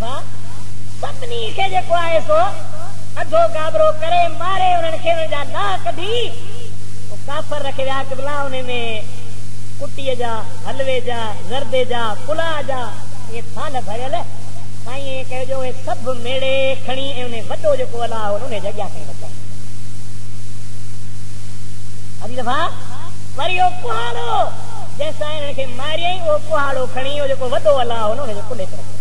दफ़ा सभिनी खे जेको आहे सो अधो गाबरो करे मारे उन्हनि खे उन्हनि जा ना कढी काफ़र रखे विया क़िबला उन में कुटीअ जा हलवे जा ज़रदे जा पुलाह जा इहे थाल भरियल साईं कयो जो उहे सभु मेड़े खणी ऐं उन वॾो जेको अलाह हो उन जॻह खणी रखिया अॼु दफ़ा वरी उहो कुहाड़ो जंहिंसां हिननि खे मारियईं उहो कुहाड़ो खणी उहो जेको वॾो अलाह हो उन जे कुल्हे ते रखियो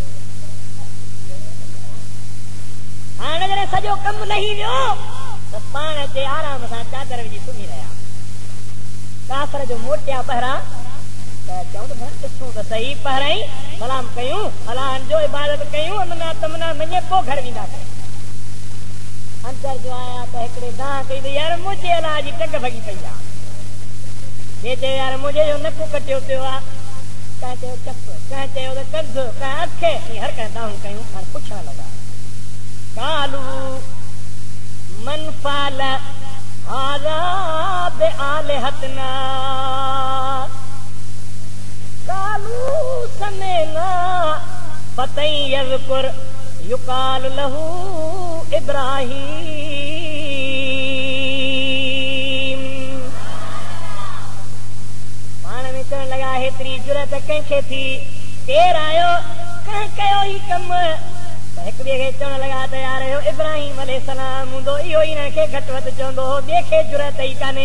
हाणे जॾहिं सॼो कमु लही वियो त पाण अचे आराम सां चादर विझी सुम्ही रहिया काफ़र जो मोटिया पहिरां त चऊं त भेण ॾिसूं त सही पहिरां ई सलाम कयूं अलाहनि जो इबादत कयूं अमना तमना मञे पोइ घर वेंदासीं अंदर जो आया त हिकिड़े दाह कई त यार मुंहिंजे अलाह जी टंग भॻी पई आहे ॿिए चयो यार मुंहिंजे जो नकु कटियो पियो आहे कंहिं चयो चप कंहिं चयो त कंध कंहिं अख ईअं हर कंहिं दाहूं कयूं हाणे पुछण लॻा कालू मन फाल हाज़ा बिआलिहतना कालू समेना फतई यज़कुर युकाल लहू इब्राहीम पाण में चवण लॻा हेतिरी जुरत कंहिंखे थी केरु आयो कंहिं कयो ई कमु हिकु ॿिए खे चवण लॻा त यार इब्राहिम अलैहिस्सलाम हूंदो इहो ई हिननि खे घटि वधि चवंदो हो ॿिए खे जुरत ई कान्हे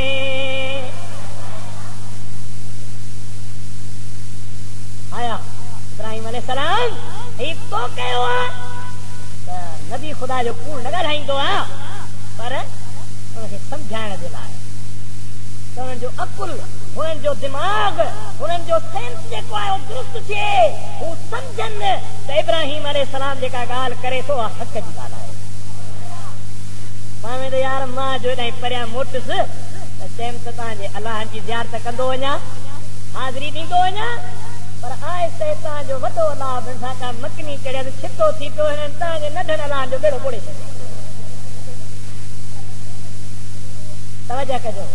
आया इब्राहिम अलैहिस्सलाम ही तो कयो आहे त नबी ख़ुदा जो कूड़ न ॻाल्हाईंदो आहे पर हुनखे सम्झाइण जे लाइ त हुननि जो अकुल हुननि जो दिमाग़ हुननि जो सेंस जेको आहे उहो दुरुस्त थिए हू सम्झनि त इब्राहिम अलैहिस्सलाम जेका ॻाल्हि करे थो हक़ जी ॻाल्हि आहे भाਵੇਂ त यार मां जो हेॾां परियां मोटुसि त चयमि त तव्हांजे अलाहनि जी ज़ियारत कंदो वञा हाज़िरी ॾींदो वञा पर आहिस्ते तव्हांजो वॾो अलाह बिन सां का मकनी चढ़ियल छितो थी पियो हिननि तव्हांजे नंढनि अलाहनि जो बेड़ो ॿोड़े छॾियो तवजह कजो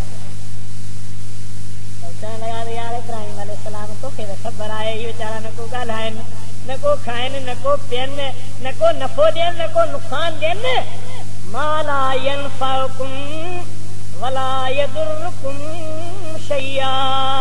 चवण लॻा त यार इब्राहिम अलैहिस्सलाम तोखे त ख़बर आहे इहे वीचारा न को ॻाल्हाइनि न को खाइनि न को पीअनि न को नफ़ो ॾियनि न को नुक़सान ॾियनि माला यनफउकुम वला यदुरुकुम शैया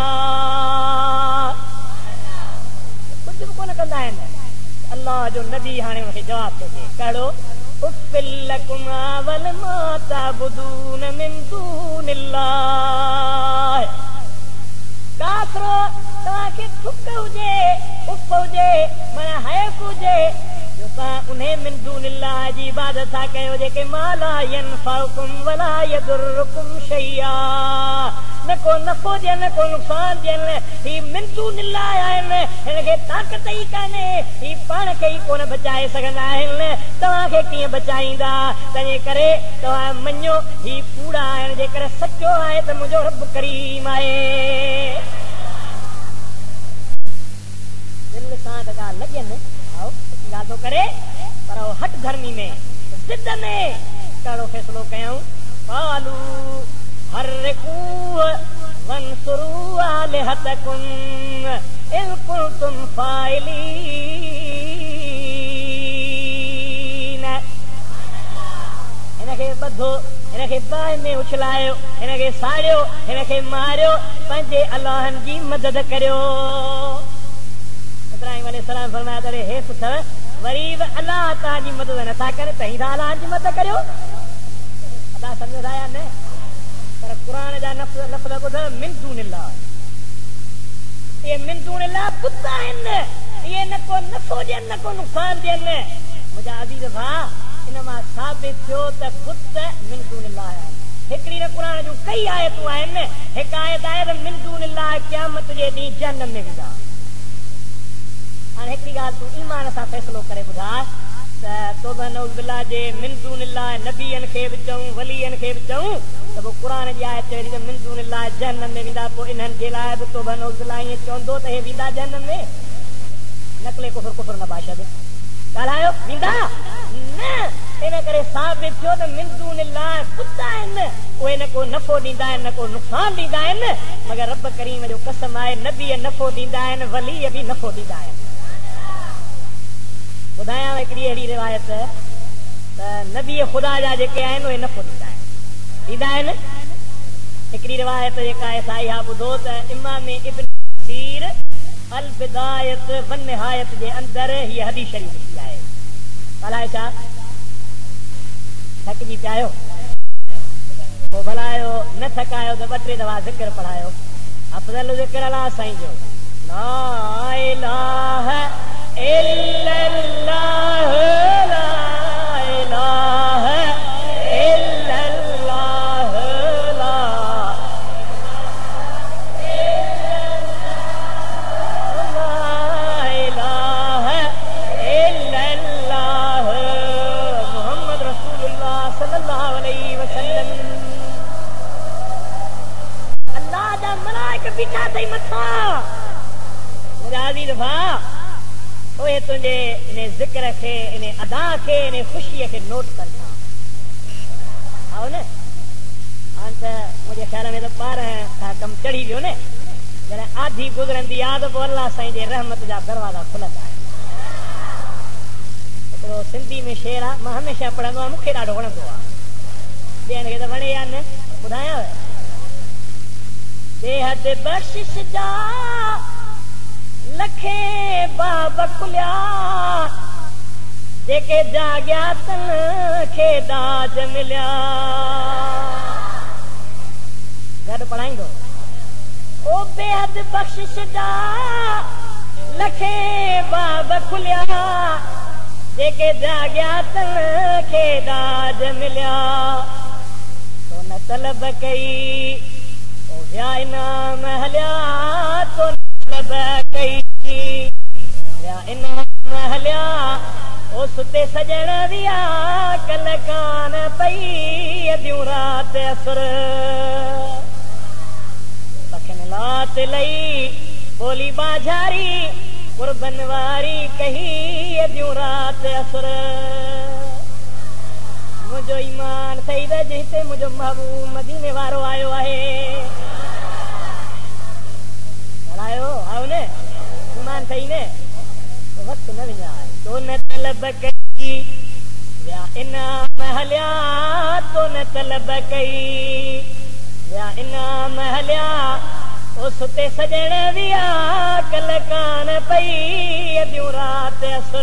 कुझु बि कोन कंदा आहिनि अलाह जो नबी हाणे हुनखे जवाब थो ॾिए कहिड़ो उफ़िल लकुम वलमा ताबुदून मिन दूनिल्लाह काफ़िरो तव्हांखे थुक हुजे उफ़ हुजे माना हैफ़ हुजे जो तव्हां उन मिन दूनिल्लाह जी इबादत था कयो जेके माला यनफउकुम वला यदुरुकुम शैया न को नफ़ो ॾियनि न को नुक़सान ॾियनि ही मिन दूनिल्लाह आहिनि हिनखे ताक़त ई कान्हे ही पाण खे ई कोन बचाए सघंदा आहिनि तव्हांखे कीअं बचाईंदा तंहिंजे करे तव्हां मञो ही कूड़ा आहिनि जेकर सचो आहे त मुंहिंजो रब करीम आहे दिलि सां त ॻाल्हि लॻनि ॻाल्हि थो करे पर हट धर्मी में ज़िद में कहिड़ो फ़ैसिलो कयूं कालू हर्रिकू वंसुरू आलिहतकुम इन कुंतुम फाइलीन हिनखे ॿधो हिनखे बाहि में उछलायो हिनखे साड़ियो हिनखे मारियो पंहिंजे अलाहनि जी मदद करियो इब्राहिम अलैहिस्सलाम फरमाया त हेठि अथव वरी बि अलाह तव्हांजी मदद नथा करे त ईंदा अलाहनि जी मदद करियो अलाह सम्झंदा या न पर क़ुर जा लफ़्ज़ ॿुधो मिन दूनिल्लाह इहे मिन दूनिल्लाह पुत आहिनि इहे न को नफ़ो ॾियनि न को नुक़सान ॾियनि मुंहिंजा अज़ीज़ भाउ इन मां साबित थियो त पुत मिन दूनिल्लाह आहिनि हिकिड़ी न क़ुर जूं कई आयतूं आहिनि हिकु आयत आहे त मिन दूनिल्लाह क़यामत जे ॾींहुं जहन्नम में वेंदा हाणे हिकिड़ी ॻाल्हि तूं ईमान सां फ़ैसिलो करे ॿुधा त तौबा नऊज़ बिल्लाह जे मिन दूनिल्लाह नबीअनि खे बि चऊं वलीअनि खे बि चऊं त पोइ क़ुर जी आयत चई त मिन दूनिल्लाह जहन्नम में वेंदा पोइ इन्हनि जे लाइ बि तौबा नऊज़ बिल्लाह ईअं चवंदो त हे वेंदा जहन्नम में नकले कुफर कुफर न बाशद ॻाल्हायो वेंदा न इन करे साबित थियो त मिन दूनिल्लाह पुत आहिनि उहे न को नफ़ो ॾींदा आहिनि न को नुक़सान ॾींदा आहिनि मगर रब करीम जो कसम आहे नबी नफ़ो ॾींदा आहिनि वली बि नफ़ो ॾींदा आहिनि ॿुधायां हिकिड़ी अहिड़ी रिवायत त नबी ख़ुदा जा जेके आहिनि उहे नफ़ो ॾींदा आहिनि। हिकिड़ी रिवायत जेका आहे साईं हा ॿुधो त इमाम इब्न कसीर अल बिदायत वन निहायत जे अंदरि हीअ हदीस शरीफ़ लिखी आहे। ॻाल्हायो छा थकिजी पिया आहियो पोइ भलायो न थकायो त 2-3 दफ़ा ज़िक्र पढ़ायो। अफ़ज़ल ज़िक्र अला साईं जो ला इलाहा इल्लल्लाह ला इलाहा इल्लल्लाह ला इलाहा इल्लल्लाह मुहम्मद रसूलुल्लाह सल्लल्लाहु अलैहि वसल्लम। अल्लाह जा मलाइका बीठा अथई मथां मुंहिंजा अज़ीज़ भाउ उहे तुंहिंजे इन ज़िक्र खे इन अदा खे इन ख़ुशीअ खे नोट कनि था। आओ न हाणे त मुंहिंजे ख़्याल में त 12 खां कमु चढ़ी वियो न। जॾहिं आधी गुज़रंदी आहे त पोइ अलाह साईं जे रहमत जा दरवाज़ा खुलंदा आहिनि। हिकिड़ो सिंधी में शेर आहे मां हमेशह पढ़ंदो आहियां मूंखे ॾाढो वणंदो आहे। ॿियनि खे त वणे या न ॿुधायांव। बेहद बख़्शिश जा लखे बाब खुलिया जेके जाॻिया तन खे दाज मिलिया। गॾु पढ़ाईंदो ओ बेहद बख़्शिश जा लखे बाब खुलिया जेके जाॻिया तन खे दाज मिलिया। तो न तलब कई ओ विया इनाम हलिया तो तलब कई विया इनाम हलिया ओ सुते सजण विया कल कान पई अदियूं रात असुर पखिन लात लई बोली बाझारी कुर्बन वारी कही अदियूं रात असुर। मुंहिंजो ईमान सही त जिते मुंहिंजो महबूब मदीने वारो आयो आहे। हलायो आओ न ईमान सही न वक्त न विञाए तो न तलब कई विया इनाम हलिया तो न तलब कई विया इनाम हलिया ओ सुते सजण विया कल कान पई अदियूं रात असुर।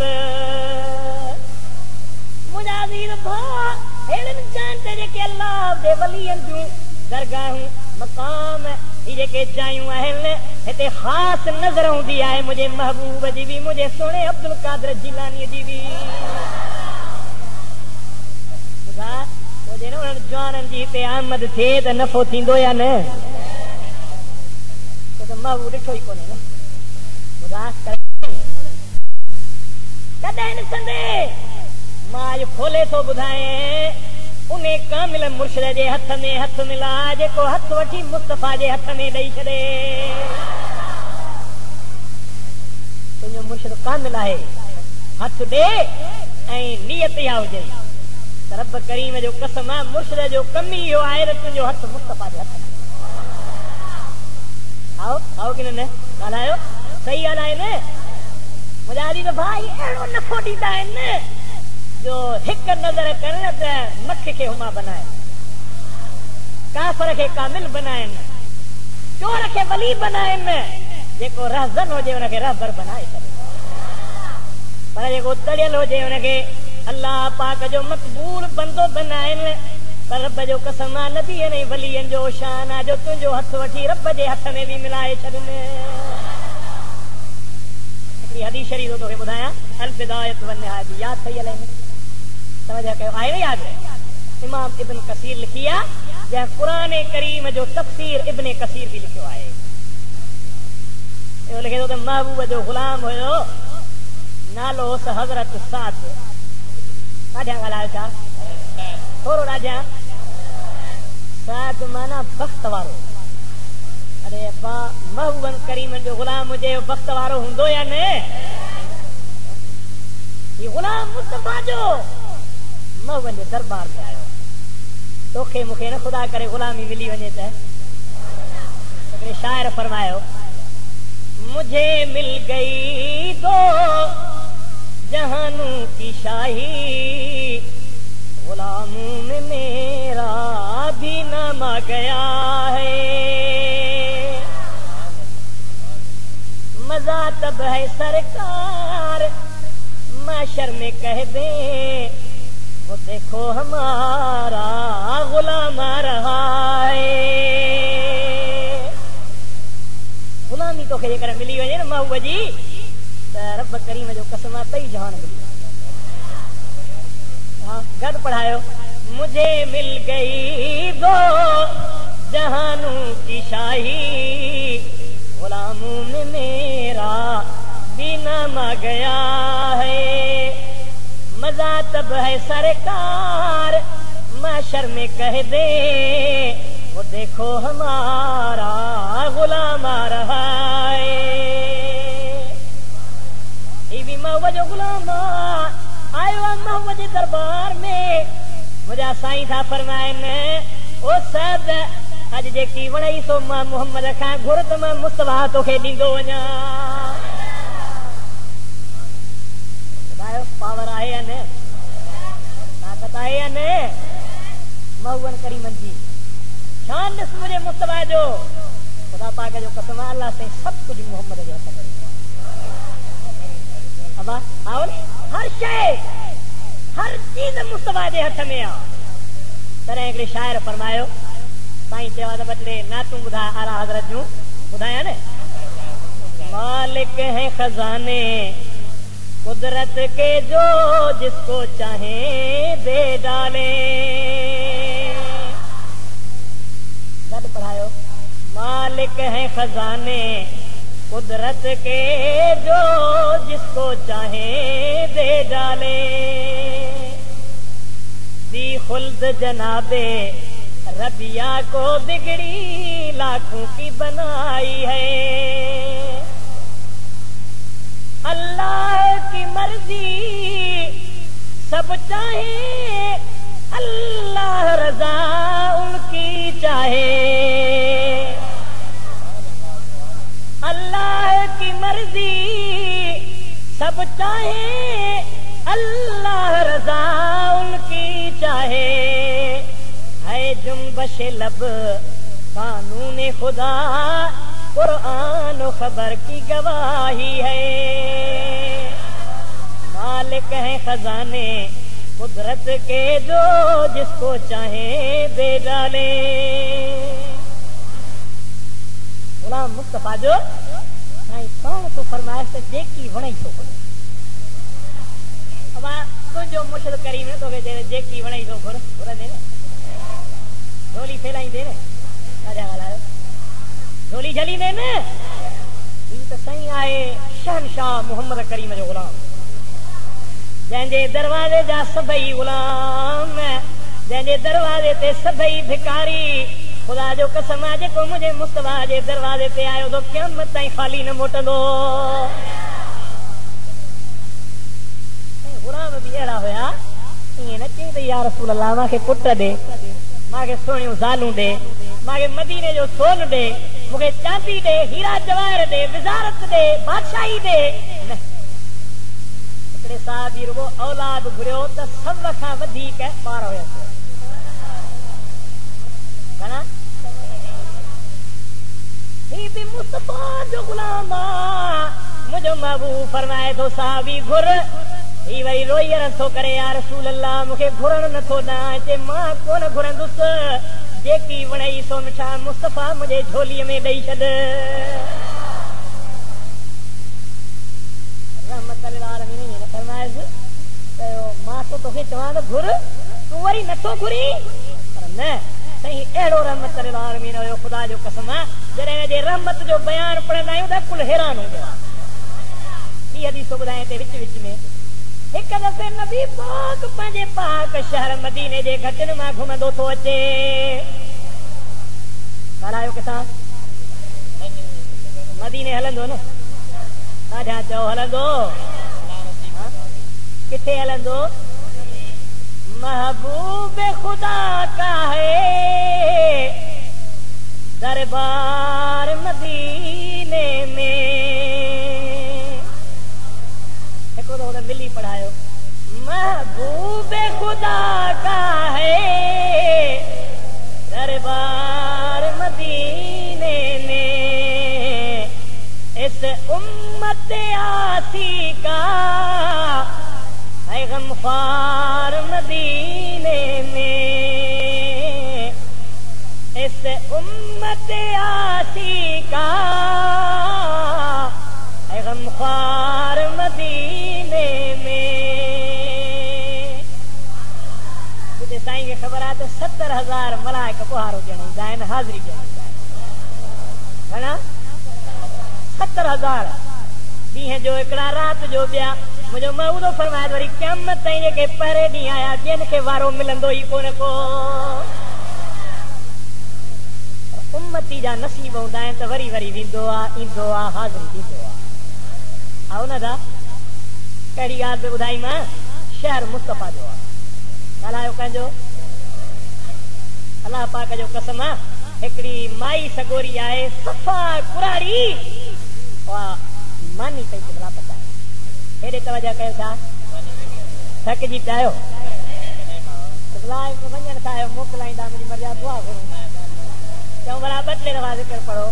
मुंहिंजा अज़ीज़ भाउ अहिड़नि जान ते जेके अल्लाह जे वलीअनि जूं दरगाहूं मक़ाम ही जेके जायूं आहिनि हिते ख़ासि नज़र हूंदी आहे मुंहिंजे महबूब जी बि मुंहिंजे सुहिणे अब्दुल कादिर जीलानीअ जी बि। ॿुधा पोइ जे न उन्हनि जवाननि जी हिते आमद थिए त नफ़ो थींदो या न। छो त महबूब ॾिठो ई कोन्हे न। ॿुधा कॾहिं ॾिसंदे मां इहो खोले थो ॿुधाए उन कामिल मुर्शिद जे हथ में हथ मिला जेको हथ वठी मुस्तफ़ा जे हथ में ॾेई छॾे। तुंहिंजो मुर्शिद कामिल आहे हथ ॾे ऐं नियत इहा हुजे त रब करीम जो कसम आहे मुर्शिद जो कम ई इहो आहे त तुंहिंजो हथ मुस्तफ़ा जे हथ में। आओ आओ की न ॻाल्हायो सही ॻाल्हि आहे न। मुंहिंजा अज़ीज़ भाई अहिड़ो नफ़ो ॾींदा आहिनि न जो हिकु नज़र कनि त मख खे हुमा बनाइनि काफ़र खे कामिल बनाइनि चोर खे वली बनाइनि जेको रहज़न हुजे हुनखे रहबर बनाए छॾे पर जेको तड़ियल हुजे हुनखे अल्लाह पाक जो मक़बूल बंदो बनाइनि। पर रब जो कसम आहे नबीअ ऐं वलीअनि जो शान आहे जो तुंहिंजो हथ वठी रब जे हथ में बि मिलाए छॾनि। हिकिड़ी हदीस शरीफ़ तोखे ॿुधायां अल बिदायत वन निहायत यादि ठही हले समझ कयो आहे न यादि इमाम इब्न कसीर लिखी आहे जंहिं क़ुरान करीम जो तफ़सीर इब्न कसीर बि लिखियो आहे। इहो लिखे थो त महबूब जो ग़ुलाम हुयो नालो हुअसि हज़रत साद। ॾाढियां ॻाल्हायो छा थोरो ॾाढियां साद माना बख़्त वारो। अरे अब्बा महबूबनि करीमनि जो ग़ुलाम हुजे बख़्त वारो हूंदो या न। हीउ ग़ुलाम मुस्तफ़ा जो महबूबनि जे दरबार में आयो तोखे मूंखे न ख़ुदा करे ग़ुलामी मिली वञे त हिकिड़े शाइर फरमायो मुझे मिल गई दो जहानू की शाही गुलामों में मेरा भी नाम आ गया है। मजा तब है सरकार माशर में कह दे वो देखो हमारा गुलाम आ रहा है। गुलामी तो खे कर मिली वञे न महबूब जी त रब करीम जो कसम आहे तई जहान मिली। हाँ गद पढ़ायो। मुझे मिल गई दो जहानों की शाही गुलामों में मेरा भी नाम आ गया है। मजा तब है सरकार माशर में कह दे वो देखो हमारा गुलाम आ रहा है। महबूब जो गुलाम आयो महबूब जे दरबार में मुझा साईं था फरमाइन ओ सद अज जेकी वणई सो मां मोहम्मद खां घुर त मां मुस्तफा तोखे ॾींदो वञा। पावर आहे या न ताकत आहे या न महबूबन करीमन जी शान ॾिस मुंहिंजे मुस्तफा जो खुदा पाक जो कसम आहे अल्लाह से सब कुछ मोहम्मद जे हथ में अबा आओ हर शय हर चीज मुस्तफा जे हथ में आहे। तॾहिं हिकिड़े शाइर फरमायो साईं चयो त बदले ना तूं ॿुधाए आला हज़रत जूं ॿुधाया न। मालिक है खजाने कुदरत के जो जिसको चाहे दे डाले। गद पढ़ायो। मालिक है खजाने कुदरत के जो जिसको चाहे दे डाले। दी खुल्द जनाबे रबिया को बिगड़ी लाखों की बनाई है। अल्लाह की मर्जी सब चाहे अल्लाह रजा उनकी चाहे। अल्लाह की मर्जी सब चाहे अल्लाह रजा उनकी चाहे। है जुम्बश लब कानून खुदा कुरान खबर की गवाही है। मालिक है खजाने कुदरत के जो जिसको चाहे दे डाले। गुलाम मुस्तफा जो साईं कौन तो फरमाइश त जेकी वणे सो घुर। अब तुंहिंजो मुर्शिद करीम तो के जेकी वणे सो घुर घुरंदे न झोली फैलाईंदे न छा ॻाल्हायो झोली झलींदे न। ही त साईं आहे शहनशाह मोहम्मद करीम जो गुलाम जंहिंजे दरवाज़े जा सभई गुलाम जंहिंजे दरवाज़े ते सभई भिकारी। खुदा जो कसम आहे जेको मुंहिंजे मुस्तफा जे दरवाज़े ते आयो तो क़यामत ताईं खाली न मोटंदो। गुलाम बि अहिड़ा हुया ईअं न चई त या रसूल अल्लाह मूंखे पुट ॾे मूंखे सुहिणियूं ज़ालूं ॾे मूंखे मदीने जो सोन ॾे मूंखे चांदी ॾे हीरा जवाहर ॾे विज़ारत ॾे बादशाही ॾे न। हिकिड़े साहबी रुगो औलाद घुरियो त सभ खां वधीक ॿार हुयसि घणा। ही भी मुस्तफा जो गुलाम मुझो महबूब फरमाए थो साहबी घुर। ही वरी रोई नथो करे या रसूल अल्लाह मूंखे घुरण नथो न अचे मां कोन घुरंदुसि जेकी वणई सो मिठा मुस्तफा मुंहिंजे झोलीअ में ॾेई छॾ। मां तो तोखे चवां त घुर तूं वरी नथो घुरी पर न साईं अहिड़ो रहमत आलमीन हुयो खुदा जो कसम आहे जॾहिं जे रहमत जो बयान पढ़ंदा आहियूं त कुल हैरान हूंदो आहे। ॿी हदीस ॿुधाए ते विच विच में हिकु दफ़े नबी पाक पंहिंजे पाक शहर मदीने जे घटनि मां घुमंदो थो अचे। ॻाल्हायो किथां मदीने हलंदो न साढा चओ हलंदो किथे हलंदो। महबूब खुदा का है दरबार मदीने में। हिकिड़ो दफ़ो मिली पढ़ायो महबूब खुदा का है दरबार मदीने में, इस उम्मत आसी का है गमख्वार मदीने में, इस उम्मत आसी का है गमख्वार मदीने में। मुझे साईं खे ख़बर आहे त 70,000 मलाइक पुहारो ॾियण ईंदा आहिनि, हाज़िरी ॾियण ईंदा आहिनि। घणा? 70,000 ॾींहं जो हिकिड़ा, राति जो ॿिया। मुंहिंजो महूदो फरमाए वरी क़यामत ताईं जेके पहिरें ॾींहुं आया ॿियनि खे वारो मिलंदो ई कोन को। उम्मती जा नसीब हूंदा आहिनि त वरी वरी वेंदो आहे, ईंदो आहे, हाज़िरी ॾींदो आहे। आओ न दा कहिड़ी ॻाल्हि बि ॿुधाई मां, शहर मुस्तफ़ा जो आहे। ॻाल्हायो कंहिंजो, अलाह पाक जो कसम आहे। हिकिड़ी माई सगोरी आहे, सफ़ा कुराड़ी, मानी पई किबला पचाए। हेॾे तवजह कयो, छा थकिजी पिया आहियो? वञण था मोकिलाईंदा, मुंहिंजी मर्ज़ा दुआ घुरूं। चऊं भला 2-3 दफ़ा ज़िक्र पढ़ो।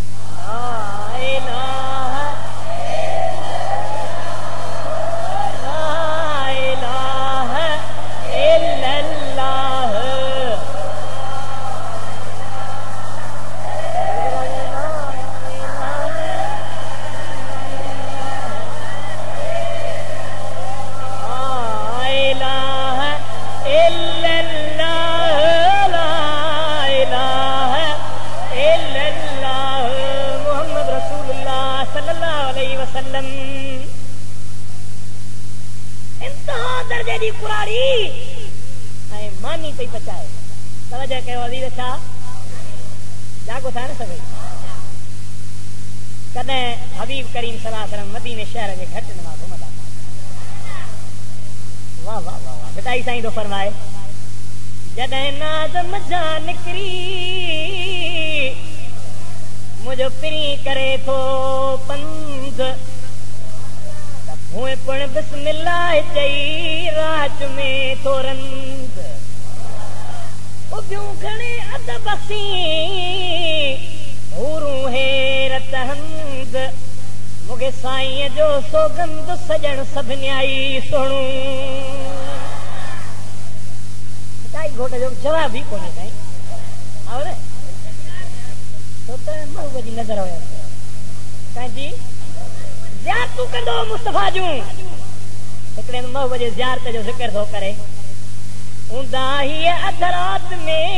मानी पई पचाए। तवजह कयो अज़ीज़, छा जागो था न सभई। कॾहिं हबीब करीम सल्लल्लाहु अलैहि वसल्लम मदीने शहर जे घटनि मां घुमंदा। वाह वाह वाह वाह। बिदाई साईं थो फरमाए, जॾहिं नाज़ मजा निकिरी मुंहिंजो पिरी करे थो पंध, हुए पण बिस्मिल्लाह चई राज में थो रंद। ॿियूं घणे अदबसी हूरूं हैरत हंद, मूंखे साईं जो सोगंद सजण सभिनी आई सुणूं। घोट जो जवाब ई कोन्हे साईं। और छो त महबूब जी नज़र हुयो कंहिंजी ज़ियारतूं कंदो मुस्तफ़ा जूं। हिकिड़े महबूब जे ज़ियारत जो ज़िक्र थो करे। हूंदा ही अध रात में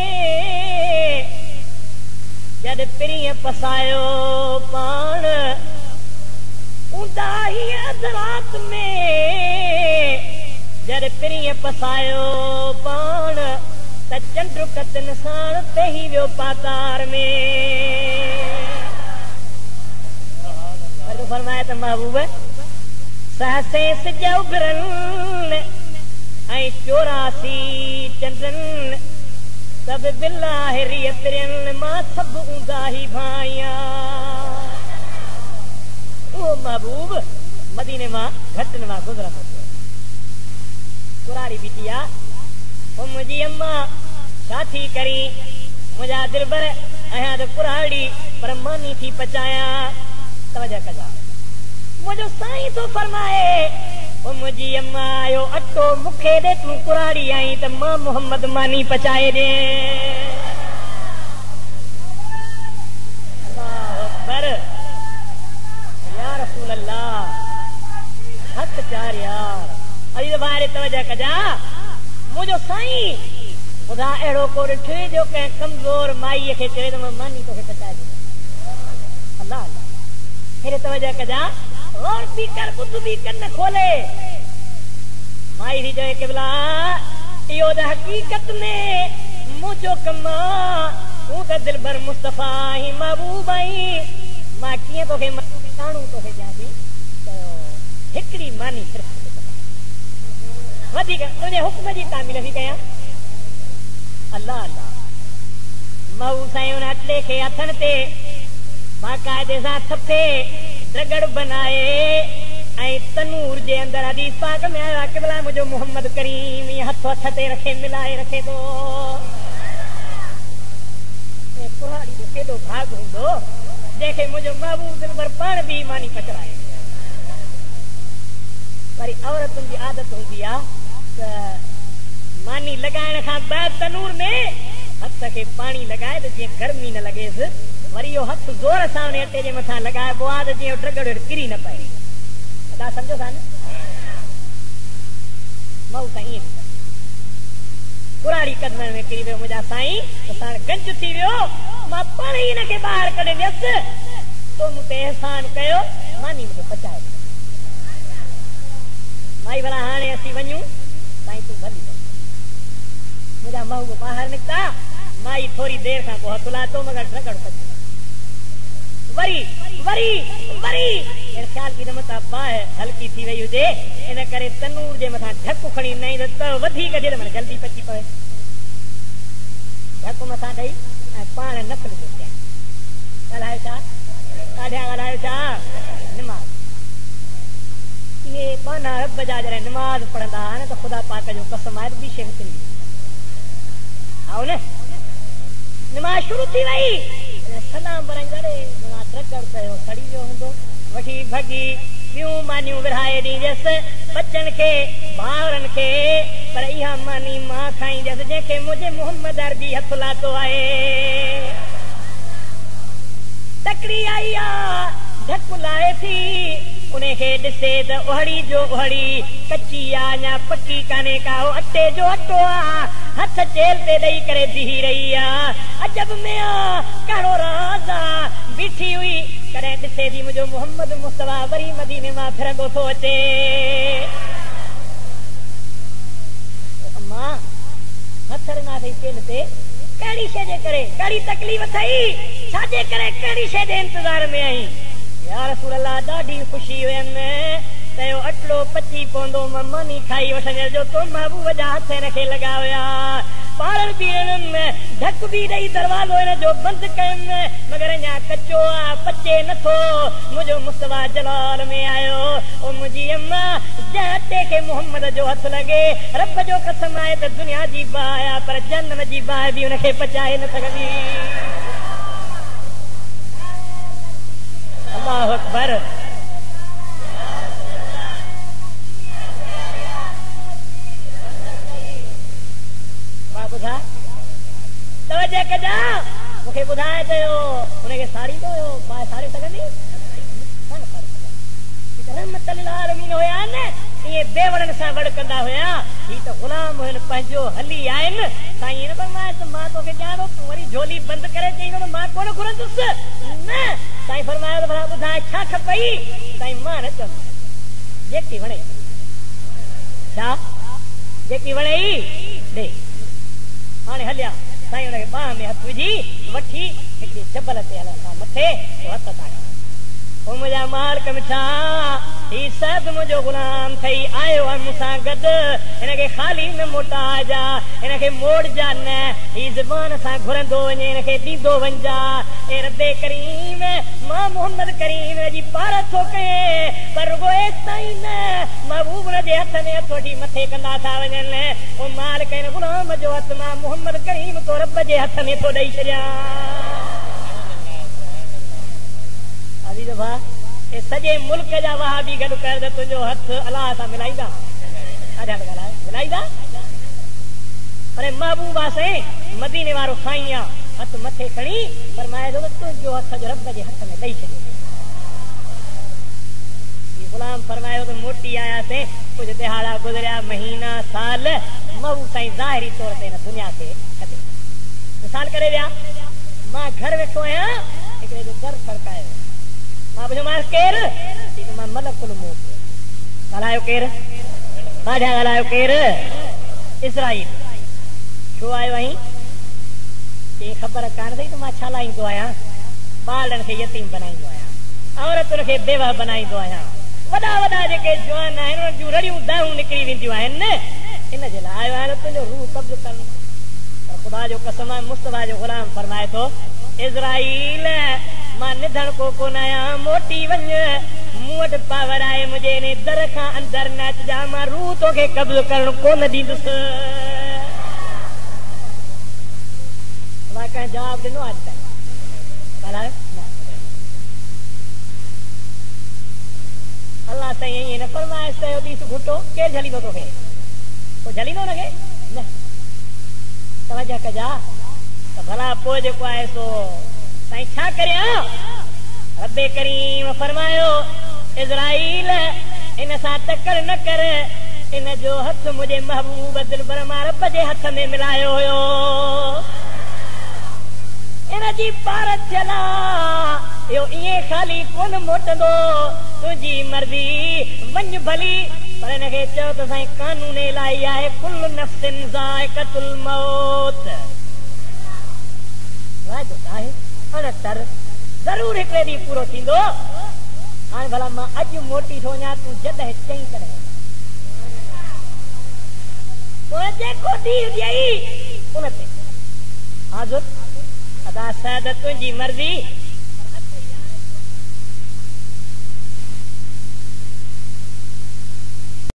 जॾ पिरीअ पसायो पाण, हूंदा ही अध रात में जॾ पिरीअ पसायो पाण, त चंड कतन साण पही वियो पातार में। फरमाए त महबूब सहसे सिज उभरनि ऐं 84 चंडनि, सभ बिलाहिरीअ पिरियनि मां सभु ऊंदा ही भाइया। उहो महबूब मदीने मां घटनि मां गुज़रंदो थियो। कुराड़ी बीठी आहे, पोइ मुंहिंजी अम्मा छा थी करी, मुंहिंजा दिलबर आहियां त कुराड़ी पर मानी थी पचायां। तवजह कजा, मुंहिंजो साईं थो फरमाए, ओ मुंहिंजी अम्मा आयो अटो मूंखे ॾे, तूं कुराड़ी आई त मां मोहम्मद मानी पचाए ॾे। अल्लाहु अकबर, या रसूल अल्लाह, हक़ चार यार। अॼु बारे तवजह कजा, मुंहिंजो साईं ख़ुदा अहिड़ो को ॾिठे जो कंहिं कमज़ोर माईअ खे चए त मां मानी तोखे पचाए ॾे। अल्लाह अल्लाह, हेॾे तवजह कजा, और भी कर बुद्ध भी कन खोले। माई थी चए किबला, इहो त हक़ीक़त में मुंहिंजो कमु, तूं त दिलबर मुस्तफ़ा आहीं, महबूब आहीं, मां कीअं तोखे ताणू तोखे ॾियां थी। चयो हिकिड़ी मानी सिर्फ़ वधीक तुंहिंजे हुक्म जी तामील थी कयां। अल्लाह अल्लाह, महबूब साईं उन अटले खे हथनि ते बाक़ाइदे सां थपे रगड़ बनाए ऐं तनूर जे अंदर हदीस पाक में आयो आहे क़िबला मुंहिंजो मोहम्मद करीम हथ हथ ते रखे मिलाए रखे थो। कुहाड़ी जो केॾो भाग हूंदो जंहिंखे मुंहिंजो महबूब दिलबर पाण बि ईमानी पचराए। वरी औरतुनि जी आदत हूंदी आहे त मानी लॻाइण खां बाद तनूर में हथ खे पाणी लॻाए त जीअं गर्मी न लॻेसि, वरी इहो हथ ज़ोर सां उन अटे जे मथां लॻाइबो आहे त जीअं ड्रगड़ किरी न पए। तव्हां सम्झो था न? मऊ सां ईअं कुराड़ी कदमनि में किरी वियो मुंहिंजा साईं त साण गंज थी वियो। मां पाण ई हिनखे ॿाहिरि कढे वियसि, तो मूं ते एहसान कयो, मानी मूंखे पचाए ॾिनो। माई भला हाणे असीं वञूं, साईं तूं भली मुंहिंजा महबूब ॿाहिरि निकिता। माई थोरी देरि खां पोइ हथ लाथो मगर ड्रगड़ पची वरी वरी वरी ख़्याल की मथां बाहि हल्की थी वई हुजे, इन करे तनूर जे मथां ढकु खणी न ईंदो त वधीक जेॾी महिल जल्दी पची पए। ढकु मथां ॾेई ऐं पाण नफ़ल जो कयां। ॻाल्हायो छा? काॾियां ॻाल्हायो छा? निमाज़। इहे बाना रब जा जॾहिं निमाज़ पढ़ंदा न त ख़ुदा पाक जो कसम आहे ॿी शइ निकिरी आओ न। निमाज़ शुरू थी वई, सलाम बराईंदड़े ड्रगड़ कयो सड़ी वियो हूंदो, वठी भॻी ॿियूं मानियूं विरहाए ॾींदसि बचनि खे भाउरनि खे, पर इहा मानी मां खाईंदसि जंहिंखे मुंहिंजे मोहम्मद अरबी हथ लाथो आहे। तकड़ी आई आहे ढकु लाहे थी, उनखे ॾिसे त ओहड़ी जो ओहड़ी कची आहे या पकी कान्हे का, अटे जो अटो आहे, हथ चेल ते ॾेई करे बीही रही आहे। अजब में कहिड़ो राज़ आहे, बीठी हुई कॾहिं ॾिसे थी मुंहिंजो मोहम्मद मुस्तफा वरी मदीने मां फिरंदो थो अचे। अम्मा हथ ॾिना अथई चेल ते, कहिड़ी शइ जे करे, कहिड़ी तकलीफ़ अथई, छाजे करे, कहिड़ी शइ जे इंतज़ार में आई? या रसूल अल्लाह ॾाढी ख़ुशी हुयमि त अटलो पची पवंदो, मां मानी खाई वठंदसि जो तो महबूब जा हथ हिनखे लॻा हुया। पाण पीअण ढक बि ॾेई दरवाज़ो हिन जो बंदि कयुमि, मगर अञा कचो आहे, पचे नथो। मुंहिंजो मुस्तफा जलाल में आयो, ओ मुंहिंजी अम्मा जंहिं अटे खे मोहम्मद जो हथ लॻे, रब जो कसम आहे त दुनिया जी बाहि आहे पर जन्नत जी बाहि बि हुनखे पचाए न सघंदी। अल्लाहु अकबर। मां ॿुधा तवजह कजा, मूंखे ॿुधाए चयो हुनखे साड़ी थो बाहि साड़े सघंदी? रहमत लिल आलमीन हुया न, इएं बेवड़नि सां वड़ कंदा हुया। ही त ग़ुलाम हुयनि, पंहिंजो हली आहिनि। साईं न फरमाए त मां तोखे ॼाणो, तूं वरी झोली बंदि करे चईंदो त मां कोन घुरंदुसि न। साईं फरमायो त भला ॿुधाए छा खपई? साईं मां न चवंदुसि, जेकी वणे छा, जेकी वणे ॾे। हाणे हलिया, साईं हुनखे बाह में हथ विझी वठी हिकिड़ी जबल ते हलण खां मथे हथ था। ओ मुंहिंजा मालिक मिठा, ही सभु मुंहिंजो गुलाम ठही आयो आहे मूंसां गॾु, हिनखे ख़ाली न मोटाइजा, हिनखे मोड़जा न, ही ज़बान सां घुरंदो वञे, हिनखे ॾींदो वञजा। ए रब्बे करीम, मां मोहम्मद करीम जी पार थो कयां, पर रुगो एसिताईं न, महबूब जे हथ में हथ वठी मथे कंदा था वञनि। ओ मालिक हिन गुलाम जो हथ मां मोहम्मद करीम तो रब जे हथ में थो ॾेई छॾियां। सॼे मुल्क जा वहाबी गॾु कर त तुंहिंजो हथ अलाह सां मिलाईंदा, मिलाईंदा। पर महबूबा से मदीने वारो साईं आहे, हथ मथे खणी फरमाए थो तुंहिंजो हथ जो रब जे हथ में ॾेई छॾियो। गुलाम फरमायो त मोटी आयासीं, कुझु दिहाड़ा गुज़रिया, महीना साल, महबूब साईं ज़ाहिरी तौर ते हिन दुनिया ते छॾे मिसाल करे विया। मां घर वेठो आहियां, हिकिड़े जो दर खड़कायो, मां पुछियोमांसि केरु? मां मलकुल मौत। ॻाल्हायो केरु? काॾियां ॻाल्हायो केरु? इज़राइल। छो आयो आहीं? चई ख़बर कान अथई त मां छा लाहींदो आहियां? ॿारनि खे यतीम बनाईंदो आहियां, औरतुनि खे बेवा बनाईंदो आहियां, वॾा वॾा जेके जवान आहिनि उन्हनि जूं रड़ियूं दाहूं निकिरी वेंदियूं आहिनि न, इन जे लाइ आयो आहियां तुंहिंजो रूह कब्ज़ कर। पर ख़ुदा जो कसम आहे, मुस्तफा जो ग़ुलाम फरमाए थो, इज़राइल मां निधण को कोन आहियां, मोटी वञ, मूं वटि पावर आहे मुंहिंजे इन दर खां अंदरि न अचिजा मां रूह तोखे कब्ज़ो करणु कोन ॾींदुसि कंहिं जवाब ॾिनो अॼु ताईं ॻाल्हायो अलाह साईं ईअं न फरमाइश कयो ॾीस घुटो केरु झलींदो तोखे पोइ झलींदो हुनखे न तवजह कजा त भला पोइ जेको आहे सो साईं छा करियां रब्बे करीम फरमायो इज़राइल इन सां टकर न कर इन जो हथ मुंहिंजे महबूब दिलबर मां रब जे हथ में मिलायो हुयो इन जी पार थियला इहो ईअं ख़ाली कोन मोटंदो तुंहिंजी मर्ज़ी वञ भली पर हिनखे चयो त साईं कानून इलाही आहे कुल नफ्सिन ज़ाइक़तुल मौत वाइदो आहे अणतर ज़रूर हिकिड़े ॾींहुं पूरो थींदो हाणे भला मां अॼु मोटी थो वञा तूं जॾहिं चई तॾहिं पोइ जेको ॾींहुं ॾियई उन ते हाज़ुर अदा साहिब तुंहिंजी मर्ज़ी